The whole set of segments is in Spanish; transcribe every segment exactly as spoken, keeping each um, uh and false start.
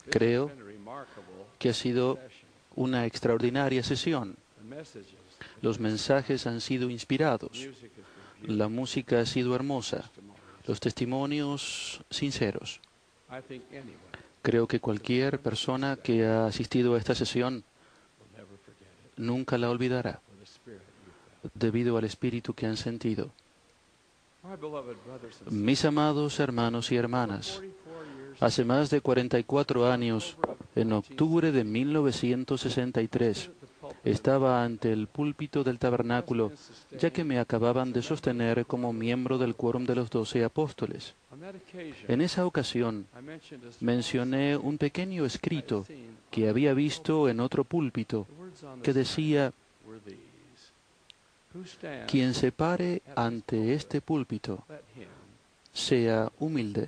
Creo que ha sido una extraordinaria sesión. Los mensajes han sido inspirados, la música ha sido hermosa, los testimonios sinceros. Creo que cualquier persona que ha asistido a esta sesión nunca la olvidará, debido al espíritu que han sentido. Mis amados hermanos y hermanas, hace más de cuarenta y cuatro años, en octubre de mil novecientos sesenta y tres, estaba ante el púlpito del tabernáculo, ya que me acababan de sostener como miembro del quórum de los doce apóstoles. En esa ocasión, mencioné un pequeño escrito que había visto en otro púlpito que decía: quien se pare ante este púlpito, sea humilde.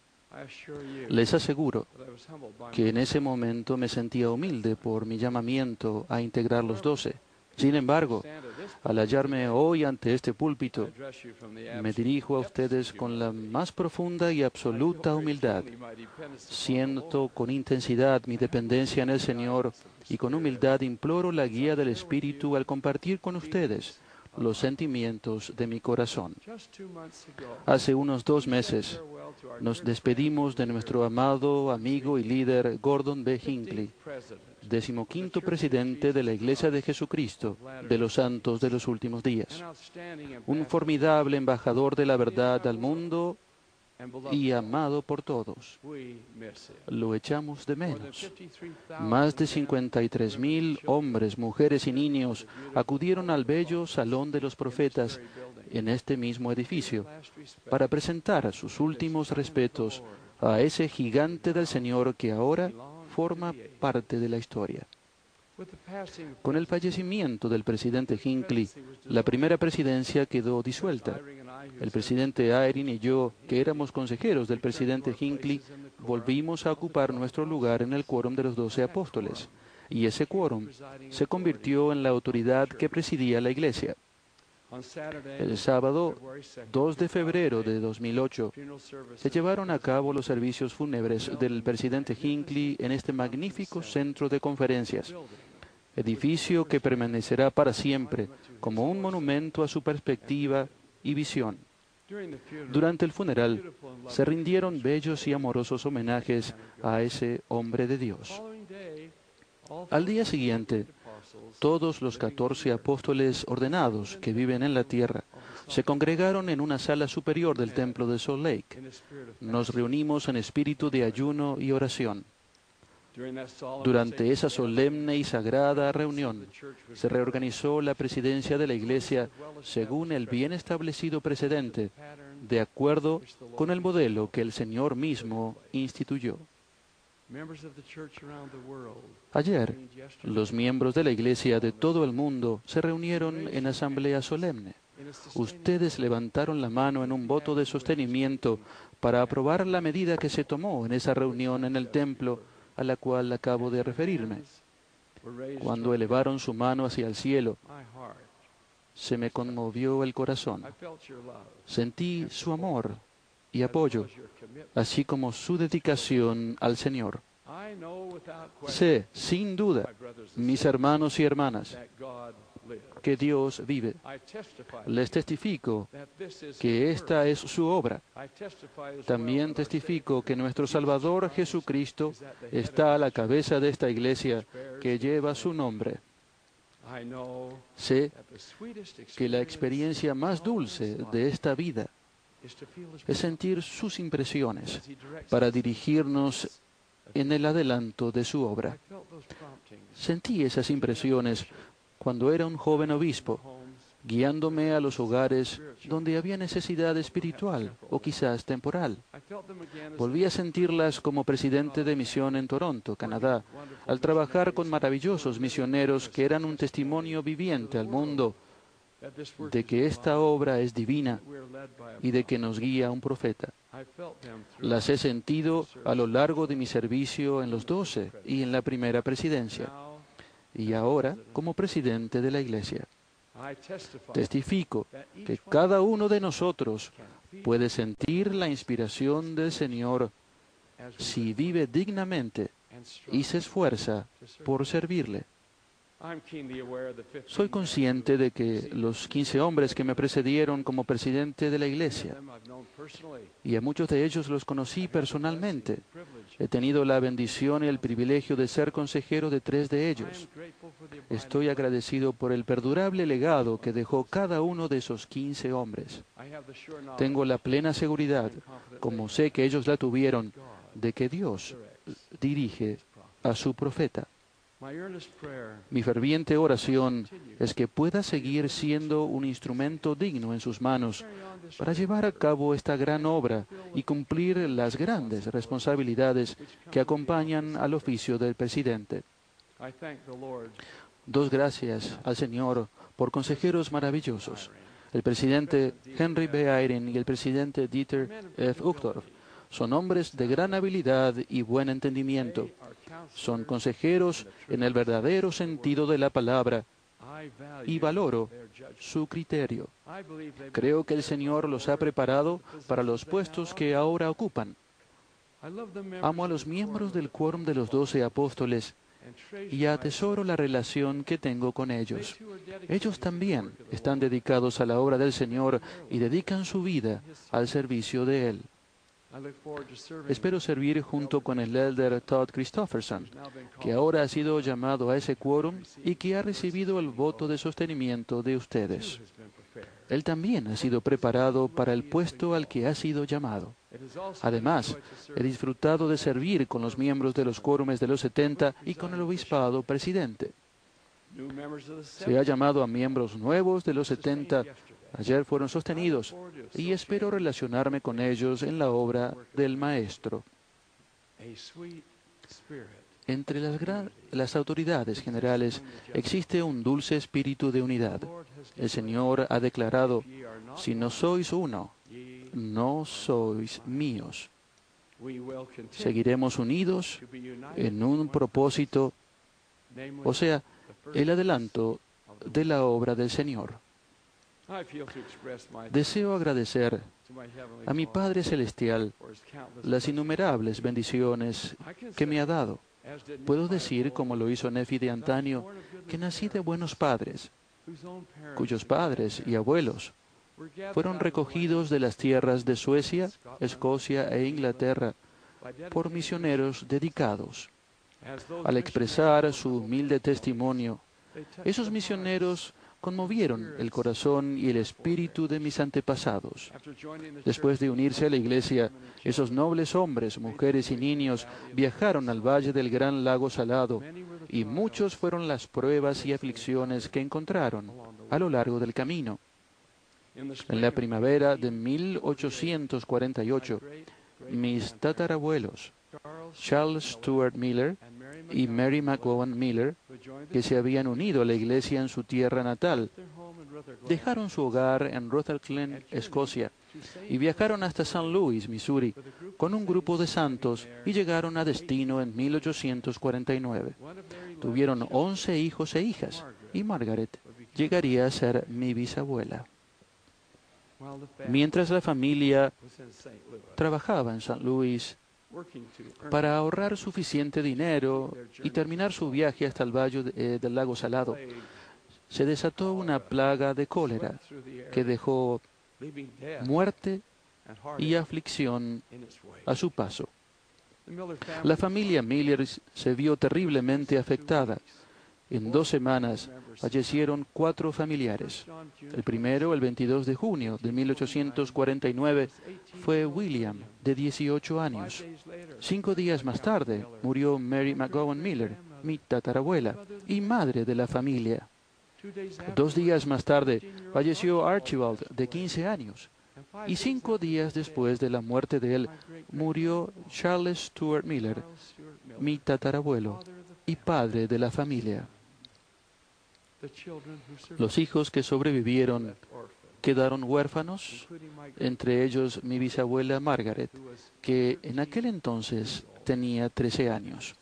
Les aseguro que en ese momento me sentía humilde por mi llamamiento a integrar los doce. Sin embargo, al hallarme hoy ante este púlpito, me dirijo a ustedes con la más profunda y absoluta humildad. Siento con intensidad mi dependencia en el Señor y con humildad imploro la guía del Espíritu al compartir con ustedes los sentimientos de mi corazón. Hace unos dos meses nos despedimos de nuestro amado amigo y líder Gordon B. Hinckley, decimoquinto presidente de la Iglesia de Jesucristo de los Santos de los Últimos Días, un formidable embajador de la verdad al mundo y amado por todos. Lo echamos de menos. Más de cincuenta y tres mil hombres, mujeres y niños acudieron al bello Salón de los Profetas en este mismo edificio para presentar sus últimos respetos a ese gigante del Señor que ahora forma parte de la historia. Con el fallecimiento del presidente Hinckley, la primera presidencia quedó disuelta. El presidente Eyring y yo, que éramos consejeros del presidente Hinckley, volvimos a ocupar nuestro lugar en el quórum de los doce apóstoles, y ese quórum se convirtió en la autoridad que presidía la Iglesia. El sábado dos de febrero de dos mil ocho se llevaron a cabo los servicios fúnebres del presidente Hinckley en este magnífico centro de conferencias, edificio que permanecerá para siempre como un monumento a su perspectiva y visión. Durante el funeral se rindieron bellos y amorosos homenajes a ese hombre de Dios. Al día siguiente, todos los catorce apóstoles ordenados que viven en la tierra se congregaron en una sala superior del templo de Salt Lake. Nos reunimos en espíritu de ayuno y oración. Durante esa solemne y sagrada reunión, se reorganizó la presidencia de la Iglesia según el bien establecido precedente, de acuerdo con el modelo que el Señor mismo instituyó. Ayer, los miembros de la Iglesia de todo el mundo se reunieron en asamblea solemne. Ustedes levantaron la mano en un voto de sostenimiento para aprobar la medida que se tomó en esa reunión en el templo a la cual acabo de referirme. Cuando elevaron su mano hacia el cielo, se me conmovió el corazón. Sentí su amor y apoyo, así como su dedicación al Señor. Sé, sin duda, mis hermanos y hermanas, que Dios vive. Les testifico que esta es su obra. También testifico que nuestro Salvador Jesucristo está a la cabeza de esta iglesia que lleva su nombre. Sé que la experiencia más dulce de esta vida es sentir sus impresiones para dirigirnos en el adelanto de su obra. Sentí esas impresiones cuando era un joven obispo, guiándome a los hogares donde había necesidad espiritual o quizás temporal. Volví a sentirlas como presidente de misión en Toronto, Canadá, al trabajar con maravillosos misioneros que eran un testimonio viviente al mundo de que esta obra es divina y de que nos guía un profeta. Las he sentido a lo largo de mi servicio en los doce y en la primera presidencia, y ahora como presidente de la Iglesia. Testifico que cada uno de nosotros puede sentir la inspiración del Señor si vive dignamente y se esfuerza por servirle. Soy consciente de que los quince hombres que me precedieron como presidente de la Iglesia, y a muchos de ellos los conocí personalmente, he tenido la bendición y el privilegio de ser consejero de tres de ellos. Estoy agradecido por el perdurable legado que dejó cada uno de esos quince hombres. Tengo la plena seguridad, como sé que ellos la tuvieron, de que Dios dirige a su profeta. Mi ferviente oración es que pueda seguir siendo un instrumento digno en sus manos para llevar a cabo esta gran obra y cumplir las grandes responsabilidades que acompañan al oficio del presidente. Dos gracias al Señor por consejeros maravillosos, el presidente Henry B. Eyring y el presidente Dieter F. Uchtdorf. Son hombres de gran habilidad y buen entendimiento. Son consejeros en el verdadero sentido de la palabra y valoro su criterio. Creo que el Señor los ha preparado para los puestos que ahora ocupan. Amo a los miembros del quórum de los doce apóstoles y atesoro la relación que tengo con ellos. Ellos también están dedicados a la obra del Señor y dedican su vida al servicio de Él. Espero servir junto con el elder Todd Christofferson, que ahora ha sido llamado a ese quórum y que ha recibido el voto de sostenimiento de ustedes. Él también ha sido preparado para el puesto al que ha sido llamado. Además, he disfrutado de servir con los miembros de los quórumes de los setenta y con el obispado presidente. Se ha llamado a miembros nuevos de los setenta. Ayer fueron sostenidos y espero relacionarme con ellos en la obra del Maestro. Entre las, gran, las autoridades generales existe un dulce espíritu de unidad. El Señor ha declarado, si no sois uno, no sois míos. Seguiremos unidos en un propósito, o sea, el adelanto de la obra del Señor. Deseo agradecer a mi Padre Celestial las innumerables bendiciones que me ha dado. Puedo decir, como lo hizo Nefi de antaño, que nací de buenos padres, cuyos padres y abuelos fueron recogidos de las tierras de Suecia, Escocia e Inglaterra por misioneros dedicados. Al expresar su humilde testimonio, esos misioneros conmovieron el corazón y el espíritu de mis antepasados. Después de unirse a la Iglesia, esos nobles hombres, mujeres y niños viajaron al valle del Gran Lago Salado, y muchos fueron las pruebas y aflicciones que encontraron a lo largo del camino. En la primavera de mil ochocientos cuarenta y ocho, mis tatarabuelos, Charles Stuart Miller y Mary McGowan Miller, que se habían unido a la Iglesia en su tierra natal, dejaron su hogar en Rutherglen, Escocia, y viajaron hasta Saint Louis, Missouri, con un grupo de santos y llegaron a destino en mil ochocientos cuarenta y nueve. Tuvieron once hijos e hijas, y Margaret llegaría a ser mi bisabuela. Mientras la familia trabajaba en Saint Louis para ahorrar suficiente dinero y terminar su viaje hasta el valle eh, del lago Salado, se desató una plaga de cólera que dejó muerte y aflicción a su paso. La familia Miller se vio terriblemente afectada. En dos semanas fallecieron cuatro familiares. El primero, el veintidós de junio de mil ochocientos cuarenta y nueve, fue William, de dieciocho años. Cinco días más tarde murió Mary McGowan Miller, mi tatarabuela y madre de la familia. Dos días más tarde falleció Archibald, de quince años. Y cinco días después de la muerte de él, murió Charles Stuart Miller, mi tatarabuelo y padre de la familia. Los hijos que sobrevivieron quedaron huérfanos, entre ellos mi bisabuela Margaret, que en aquel entonces tenía trece años.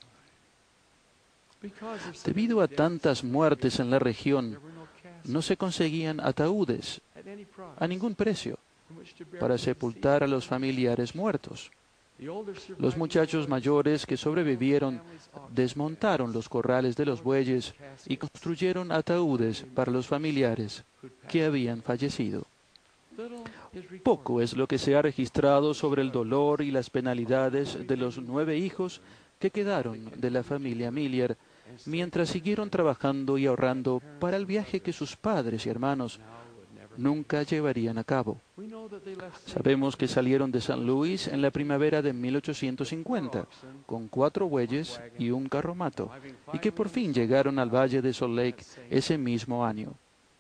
Debido a tantas muertes en la región, no se conseguían ataúdes a ningún precio para sepultar a los familiares muertos. Los muchachos mayores que sobrevivieron desmontaron los corrales de los bueyes y construyeron ataúdes para los familiares que habían fallecido. Poco es lo que se ha registrado sobre el dolor y las penalidades de los nueve hijos que quedaron de la familia Miller mientras siguieron trabajando y ahorrando para el viaje que sus padres y hermanos nunca llevarían a cabo. Sabemos que salieron de San Luis en la primavera de mil ochocientos cincuenta, con cuatro bueyes y un carromato, y que por fin llegaron al Valle de Salt Lake ese mismo año.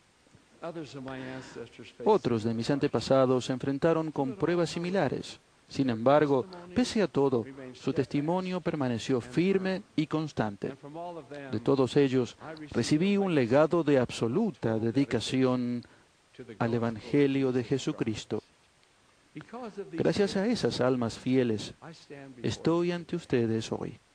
Otros de mis antepasados se enfrentaron con pruebas similares. Sin embargo, pese a todo, su testimonio permaneció firme y constante. De todos ellos, recibí un legado de absoluta dedicación al Evangelio de Jesucristo. Gracias a esas almas fieles, estoy ante ustedes hoy.